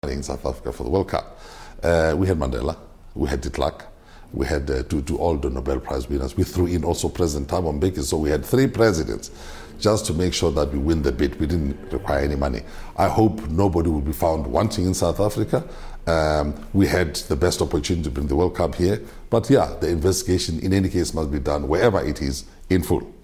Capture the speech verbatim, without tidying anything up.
in South Africa for the World Cup. Uh, we had Mandela, we had de Klerk, we had uh, to, to all the Nobel Prize winners. We threw in also President Thabo Mbeki, so we had three presidents just to make sure that we win the bid. We didn't require any money. I hope nobody will be found wanting in South Africa. Um, we had the best opportunity to bring the World Cup here, but yeah, the investigation in any case must be done wherever it is in full.